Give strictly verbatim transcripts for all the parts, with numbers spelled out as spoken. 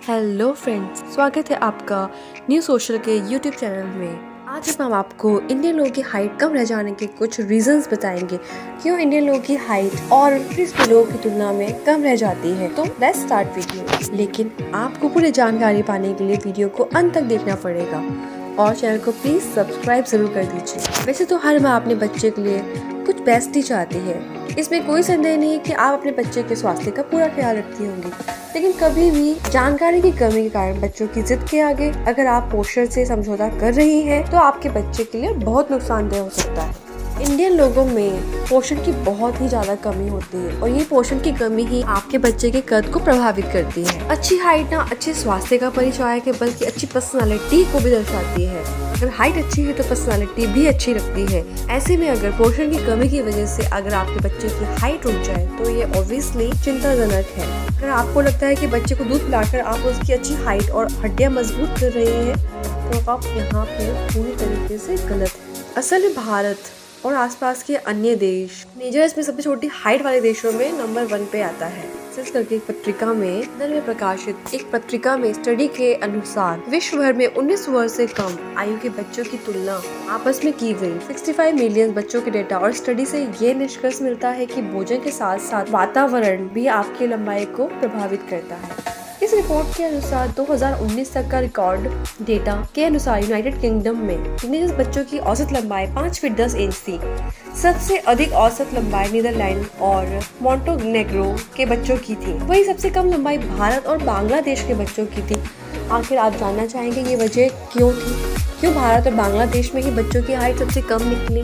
Hello friends, स्वागत है आपका न्यू सोशल के यूट्यूब चैनल में। आज हम आपको इंडियन लोगों की हाइट कम रह जाने के कुछ रीजंस बताएंगे क्यों इंडियन लोगों की हाइट और ब्रिटिश लोगों की तुलना में कम रह जाती है। तो लेट्स स्टार्ट वीडियो। लेकिन आपको पूरी जानकारी पाने के लिए वीडियो को अंत तक देखना पड़ेगा और चैनल को प्लीज सब्सक्राइब जरूर कर दीजिए। वैसे तो हर माँ अपने बच्चे के लिए कुछ बेस्ट ही चाहती है, इसमें कोई संदेह नहीं कि आप अपने बच्चे के स्वास्थ्य का पूरा ख्याल रखती होंगी, लेकिन कभी भी जानकारी की कमी के कारण बच्चों की जिद के आगे अगर आप पोषण से समझौता कर रही हैं तो आपके बच्चे के लिए बहुत नुकसानदेह हो सकता है। इंडियन लोगों में पोषण की बहुत ही ज्यादा कमी होती है और ये पोषण की कमी ही आपके बच्चे के कद को प्रभावित करती है। अच्छी हाइट ना अच्छे स्वास्थ्य का परिचायक है बल्कि अच्छी पर्सनालिटी को भी दर्शाती है। अगर हाइट अच्छी है तो पर्सनालिटी भी अच्छी लगती है। ऐसे में अगर पोषण की कमी की वजह से अगर आपके बच्चे की हाइट रुक जाए तो ये ऑब्वियसली चिंताजनक है। अगर आपको लगता है कि बच्चे को दूध पिलाकर आप उसकी अच्छी हाइट और हड्डियां मजबूत कर रही हैं तो आप यहाँ पे पूरी तरीके से गलत है। असल में भारत और आसपास के अन्य देश नेजर्स में सबसे छोटी हाइट वाले देशों में नंबर वन पे आता है। विशेष करके एक पत्रिका में अंदर में प्रकाशित एक पत्रिका में स्टडी के अनुसार विश्व भर में उन्नीस वर्ष से कम आयु के बच्चों की तुलना आपस में की गई पैंसठ मिलियन बच्चों के डेटा और स्टडी से ये निष्कर्ष मिलता है कि भोजन के साथ साथ वातावरण भी आपकी लंबाई को प्रभावित करता है। इस रिपोर्ट के अनुसार दो हज़ार उन्नीस तक का रिकॉर्ड डेटा के अनुसार यूनाइटेड किंगडम में टीनेजर्स बच्चों की औसत लंबाई पाँच फीट दस इंच थी। सबसे अधिक औसत लंबाई नीदरलैंड और मोंटेनेग्रो के बच्चों की थी। वही सबसे कम लंबाई भारत और बांग्लादेश के बच्चों की थी। आखिर आप जानना चाहेंगे ये वजह क्यों थी? क्यों भारत और बांग्लादेश में ही बच्चों की हाइट सबसे कम निकली?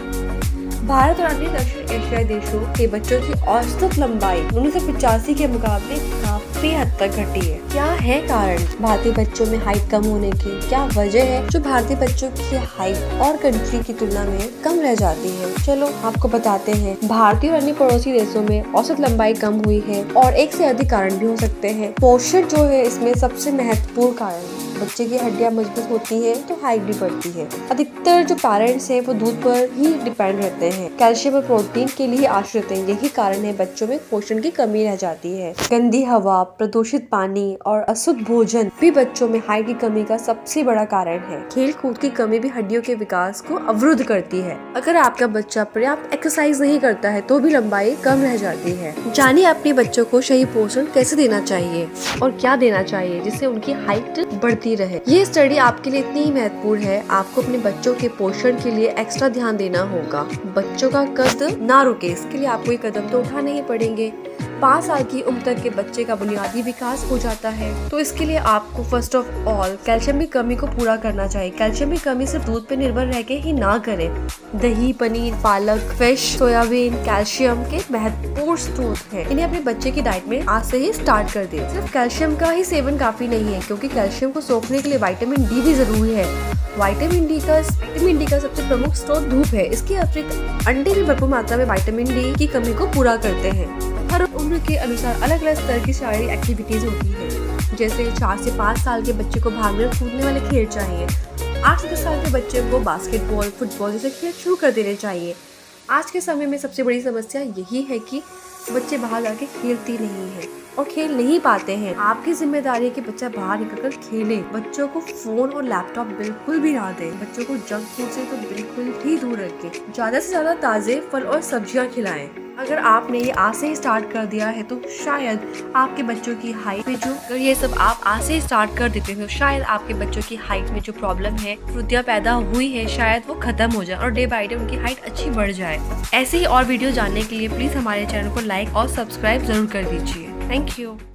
भारत और अन्य दक्षिण एशियाई देशों के बच्चों की औसत लंबाई उन्नीस सौ पिचासी के मुकाबले काफी हद तक घटी है। क्या है कारण भारतीय बच्चों में हाइट कम होने की? क्या वजह है जो भारतीय बच्चों की हाइट और कंट्री की तुलना में कम रह जाती है? चलो आपको बताते हैं। भारतीय और अन्य पड़ोसी देशों में औसत लंबाई कम हुई है और एक से अधिक कारण भी हो सकते हैं। पोषण जो है इसमें सबसे महत्वपूर्ण कारण। बच्चे की हड्डियां मजबूत होती है तो हाइट भी बढ़ती है। अधिकतर जो पेरेंट्स हैं वो दूध पर ही डिपेंड रहते हैं, कैल्शियम और प्रोटीन के लिए आश्रित हैं। यही कारण है बच्चों में पोषण की कमी रह जाती है। गंदी हवा, प्रदूषित पानी और अशुद्ध भोजन भी बच्चों में हाइट की कमी का सबसे बड़ा कारण है। खेल कूद की कमी भी हड्डियों के विकास को अवरुद्ध करती है। अगर आपका बच्चा पर्याप्त एक्सरसाइज नहीं करता है तो भी लंबाई कम रह जाती है। जानिए अपने बच्चों को सही पोषण कैसे देना चाहिए और क्या देना चाहिए जिससे उनकी हाइट बढ़ती रहे। ये स्टडी आपके लिए इतनी ही महत्वपूर्ण है। आपको अपने बच्चों के पोषण के लिए एक्स्ट्रा ध्यान देना होगा। बच्चों का कद ना रुके इसके लिए आपको ये कदम तो उठाने ही पड़ेंगे। पाँच साल की उम्र तक के बच्चे का बुनियादी विकास हो जाता है तो इसके लिए आपको फर्स्ट ऑफ ऑल कैल्शियम की कमी को पूरा करना चाहिए। कैल्शियम की कमी सिर्फ दूध पे निर्भर रह के ही ना करें। दही, पनीर, पालक, फिश, सोयाबीन कैल्शियम के महत्वपूर्ण स्रोत हैं। इन्हें अपने बच्चे की डाइट में आज से ही स्टार्ट कर दें। सिर्फ कैल्शियम का ही सेवन काफी नहीं है क्योंकि कैल्शियम को सोखने के लिए विटामिन डी भी जरूरी है। विटामिन डी का विटामिन डी का सबसे प्रमुख स्रोत धूप है। इसके अतिरिक्त अंडे भी भरपूर मात्रा में विटामिन डी की कमी को पूरा करते हैं। हर उम्र के अनुसार अलग अलग स्तर की शारीरिक एक्टिविटीज होती है। जैसे चार से पाँच साल के बच्चे को भागने और कूदने वाले खेल चाहिए। आठ से दस साल के बच्चे को बास्केटबॉल, फुटबॉल जैसे खेल शुरू कर देने चाहिए। आज के समय में सबसे बड़ी समस्या यही है कि बच्चे बाहर जाके खेलती नहीं है और खेल नहीं पाते हैं। आपकी जिम्मेदारी है कि बच्चा बाहर निकलकर खेले। बच्चों को फोन और लैपटॉप बिल्कुल भी ना दें। बच्चों को जंक फूड से तो बिल्कुल ही दूर रखें। ज्यादा से ज्यादा ताजे फल और सब्जियां खिलाएं। अगर आपने ये आज से ही स्टार्ट कर दिया है तो शायद आपके बच्चों की हाइट में जो अगर ये सब आप आज से ही स्टार्ट कर देते हैं तो शायद आपके बच्चों की हाइट में जो प्रॉब्लम है, त्रुटियां पैदा हुई है, शायद वो खत्म हो जाए और डे बाय डे उनकी हाइट अच्छी बढ़ जाए। ऐसे ही और वीडियो जानने के लिए प्लीज हमारे चैनल को लाइक और सब्सक्राइब जरूर कर दीजिए। Thank you.